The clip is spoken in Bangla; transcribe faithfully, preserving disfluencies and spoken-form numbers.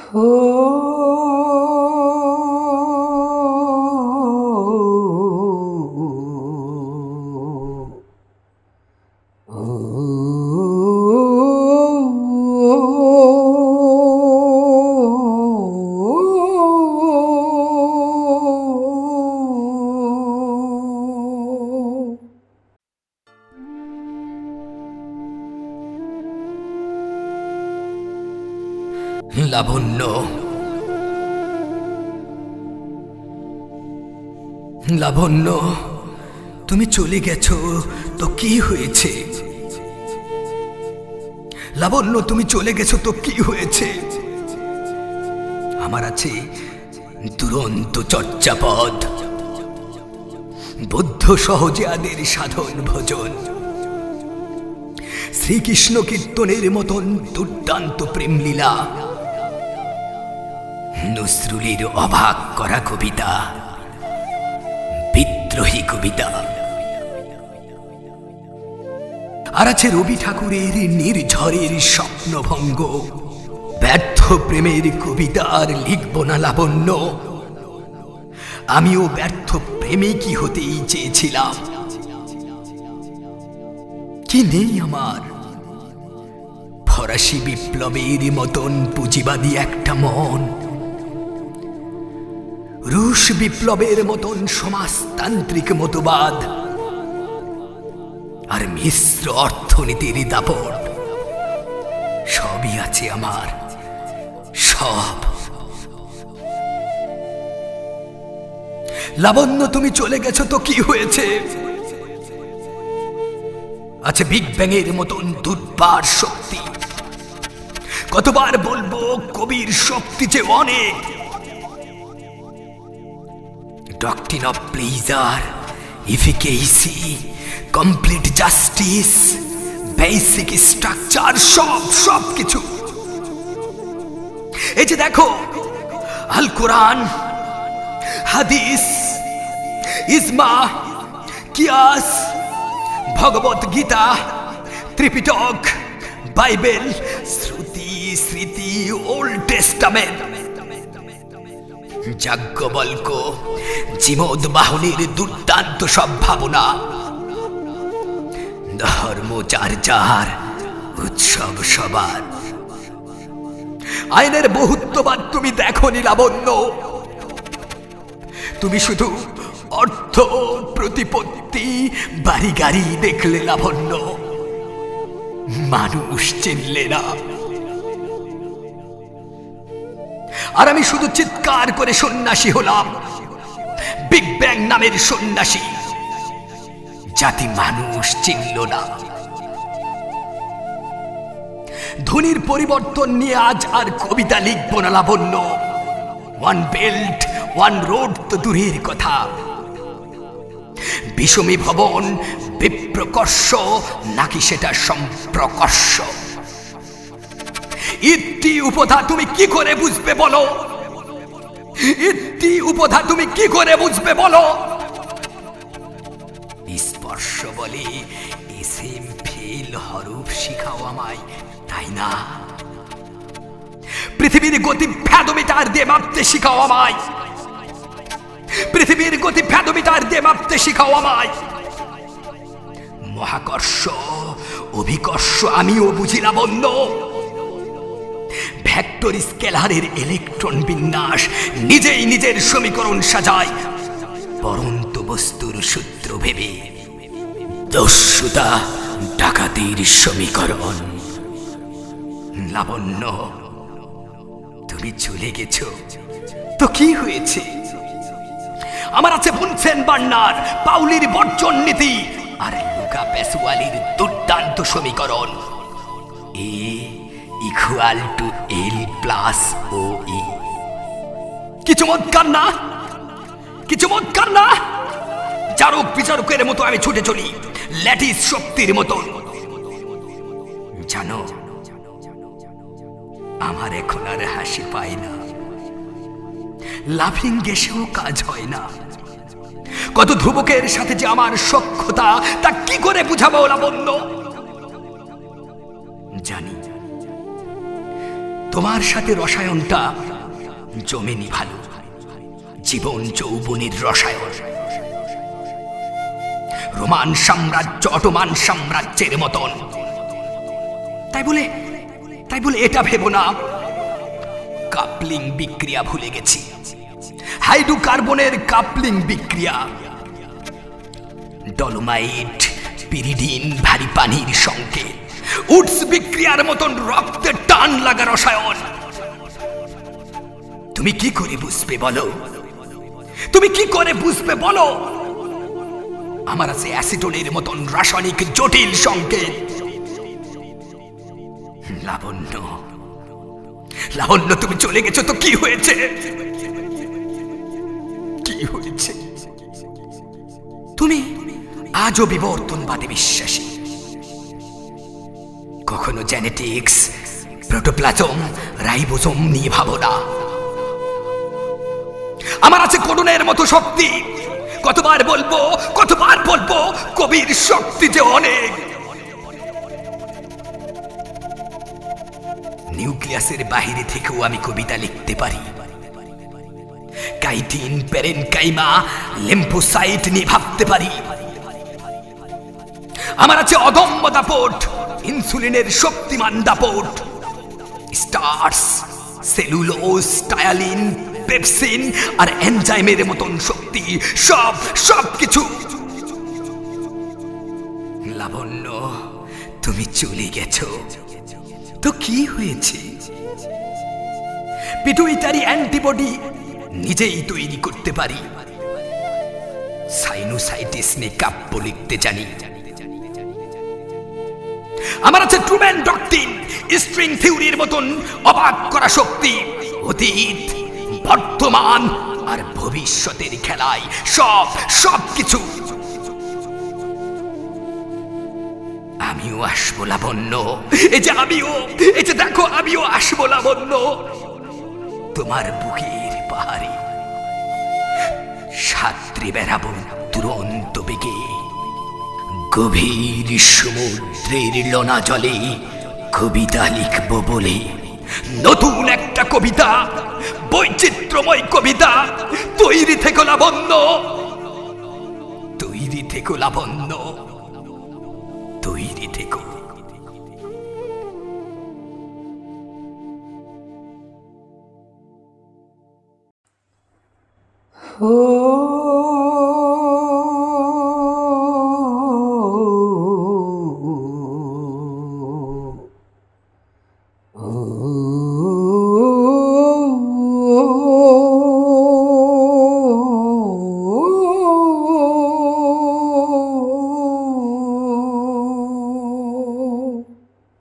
লাবণ্য, লাবণ্য, তুমি চলে গেছো তো কি হয়েছে? লাবণ্য, তুমি চলে গেছো তো কি হয়েছে? আমার আছে দুরন্ত চর্যাপদ, বুদ্ধ সহজাদের সাধন ভজন, শ্রীকৃষ্ণ কীর্তনের মতন দুর্দান্ত প্রেমলীলা, নজরুলের অবাক করা কবিতা, বিদ্রোহী কবিতা, আর আছে রবি ঠাকুরের নির্ঝরের স্বপ্নভঙ্গ। ব্যর্থ প্রেমের কবিতা আর লিখব না লাবণ্য? আমিও ব্যর্থ প্রেমিকই হতেই চেয়েছিলাম। কি নেই আমার? ফরাসি বিপ্লবের মতন পুঁজিবাদী একটা মন, রুশ বিপ্লবের মতন সমাজতান্ত্রিক মতবাদ, আর মিশ্র অর্থনীতির দাপট। সবই আছে আমার, সব। লাবণ্য, তুমি চলে গেছো তো কি হয়েছে? আছে বিগ ব্যাং এর মতন দুর্বার শক্তি। কতবার বলবো, কবির শক্তি যে অনেক। Doctrine of pleasure, efficacy, complete justice, basic structure, সব সব কিছু। এই যে দেখো, আল Quran, Hadith, Ijma, Qiyas, Bhagavad Gita, Tripitaka, Bible, Shruti, Smriti, Old testament, Yajnavalkya, জীবদ্বাহনের দুর্দান্ত সব ভাবনা, ধর্ম যার যার, উৎসব সবার। আইনের বহুত্ববাদ তুমি দেখোনি লাবণ্য? তুমি শুধু অর্থ, প্রতিপত্তি, বাড়ি গাড়ি দেখলে লাবণ্য, মানুষ চিনলে না। আর আমি শুধু চিৎকার করে সন্ন্যাসী হলাম, বিগ ব্যাং নামের সন্ন্যাসী, জাতি মানুষ চিনল না। ধ্বনির পরিবর্তন নিয়ে আজ আর কবিতা লিখব না Labanya. One belt one road তো দূরের কথা, বিষমী ভবন, বিপ্রকর্ষ নাকি সেটা সম্প্রকর্ষ? ইতি উপধা তুমি কি করে বুঝবে বলো? ইতি উপধা তুমি কি করে বুঝবে বলো? স্পর্শ বলে এসএম ফেল হরফ শিখাও আমায়, তাই না? পৃথিবীর গতি ভ্যাদমিটার দিয়ে মাপতে শিখাও আমায়, পৃথিবীর গতি ভ্যাদমিটার দিয়ে মাপতে শিখাও আমায়। মহাকর্ষ, অভিকর্ষ আমিও বুঝি লাবণ্য। ভেক্টর স্কেলারের ইলেকট্রন বিন্যাস নিজেই নিজের সমীকরণ সাজায়, পরন্ত বস্তুর সূত্র ভেবে। দস্যুতা ডাকাতির সমীকরণ। লাবণ্য, তুমি চলে গেছো তো কি হয়েছে? আমার আছে বুনসেন বার্নার, পাউলির বর্জন নীতি, আর লুকা প্যাসওয়ালির দুর্দান্ত সমীকরণ। A equal to L plus O E. কি চমৎকার না? কি চমৎকার না? চারক বিচারকের মতো আমি ছুটে চলি, ল্যাটিস শক্তির মতো। জানো, আমার এখন আর হাসি পায় না, লাফিং গ্যাসেও কাজ হয় না। কত ধ্রুবকের সাথে যে আমার সখ্যতা, তা কি করে বুঝাবো লাবণ্য? জানি তোমার সাথে রসায়নটা জমেনি ভালো, জীবন যৌবনের রসায়ন। রোমান সাম্রাজ্য অটোমান সাম্রাজ্যের মতন। তাই বলে তাই বলে এটা ভেবো না কাপলিং বিক্রিয়া ভুলে গেছি। হাইড্রোকার্বনের কাপলিং বিক্রিয়া, ডলোমাইট পিরিডিন ভারী পানির সংকেত, উডস বিক্রিয়ার মতন রক্তে টান লাগা রসায়ন। তুমি কি করে বুঝবে বলো? তুমি কি করে বুঝবে বলো? আমার আছে অ্যাসিটোনের মতন রাসায়নিক জটিল সংকেত। লাবণ্য, লাবণ্য তুমি চলে গেছো তো কি হয়েছে? কি হয়েছে? তুমি আজও বিবর্তনবাদে বিশ্বাসী। কখনো জেনেটিক্স, প্রোটোপ্লাজম, রাইবোজোম নিয়ে ভাবো না। আমার আছে কোডনের মতো শক্তি। কতবার বলবো কতবার বলবো কবির শক্তি যে অনেক। নিউক্লিয়াসের বাহিরে থেকেও আমি কবিতা লিখতে পারি। কাইটিন, প্যারেনকাইমা, লিম্ফোসাইট নিয়ে ভাবতে পারি। আমার আছে অদম্য দাপট, ইনসুলিনের শক্তিমান দাপট। স্টার্স, সেলুলোজ, টায়ালিন, পেপসিন আর এনজাইমের মতন শক্তি। সব সব কিছু। লাবণ্য, তুমি চলে গেছো তো কি হয়েছে? পিটুইটারি অ্যান্টিবডি নিজেই তৈরি করতে পারি। সাইনোসাইটিস নিয়ে কাব্য লিখতে জানি। আমার আছে ট্রুম্যান ডক্ট্রিন, স্ট্রিং থিওরির মতন অবাক করা শক্তি। অতীত, বর্তমান আর ভবিষ্যতের খেলায় সব সব কিছু। আমিও আসবো লাবণ্য, এই যে আমিও, এই যে দেখো আমিও আসবো লাবণ্য। তোমার বুকের পাহাড়ে সাঁতরে বেড়াবো দুরন্ত বেগে। গভীর সমুদ্রের লোনা জলে কবিতা লিখবো বলে। নতুন একটা কবিতা, বৈচিত্র্যময় কবিতা। তৈরি থেকো লাবণ্য, তৈরি থেকো লাবণ্য, তৈরি থেকো। Oh